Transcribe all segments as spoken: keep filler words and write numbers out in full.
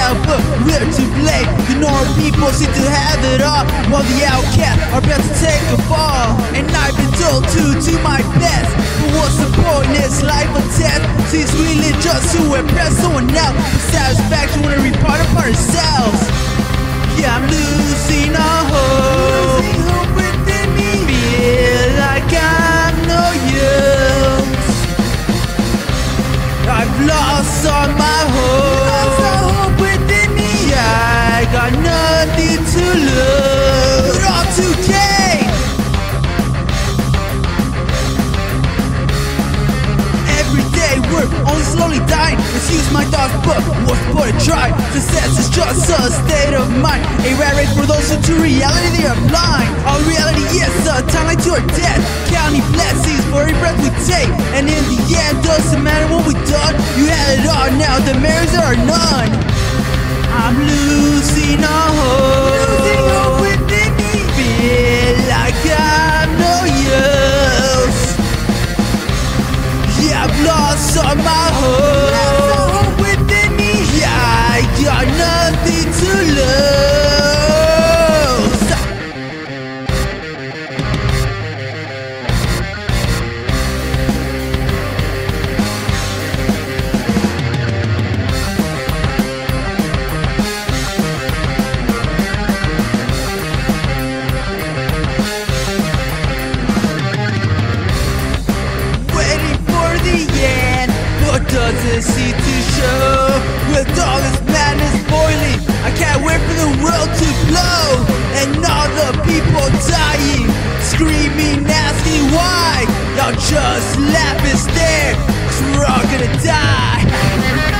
now, but we're to blame. The normal people seem to have it all, while the outcasts are about to take a fall. And I've been told to do my best, but what's the point? It's life a test. Since we live just to impress someone else, for satisfaction when we part apart ourselves. Yeah, I'm losing all hope. Losing hope within me. Feel like I'm no use. I've lost all my hope. Lost all hope within me. Yeah, I got nothing to lose, but all to gain. Every day we're only slowly dying. Excuse my thoughts, but what's the point of trying? Success is just a state of mind. A rat race for those who to reality they are blind. All reality is a timeline to our death. Counting blessings for every breath we take. And in the end, doesn't matter what we've done. You had it all, now the memories are none. I'm losing all hope. Losing hope within me. Feel like I'm no use. Yeah, I've lost all my hope. Lost all hope within me. Yeah, I got nothing to lose. Doesn't seem to show. With all this madness boiling, I can't wait for the world to blow. And all the people dying, screaming, asking why. Y'all just laugh and stare, 'cause we're all gonna die.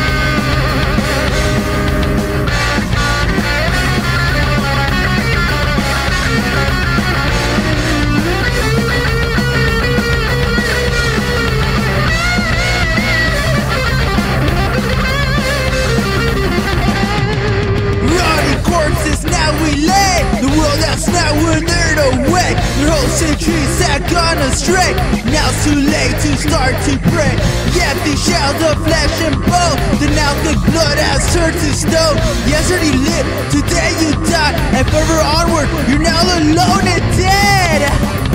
Now we lay the world that's now we're there to wait. Their whole centuries had gone astray. Now it's too late to start to pray. Yeah, these shells of flesh and bone, then now the blood has turned to stone. Yesterday you lived, today you die, and forever onward, you're now alone and dead.